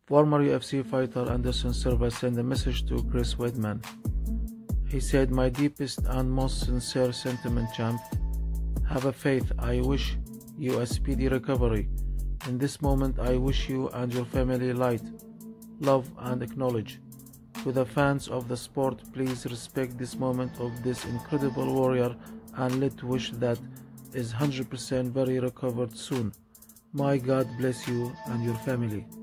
Former UFC fighter Anderson Silva sent a message to Chris Weidman. He said, "My deepest and most sincere sentiment, champ. Have a faith. I wish you a speedy recovery. In this moment, I wish you and your family light, love, and acknowledge. To the fans of the sport, please respect this moment of this incredible warrior and let's wish that is 100% very recovered soon. My God bless you and your family."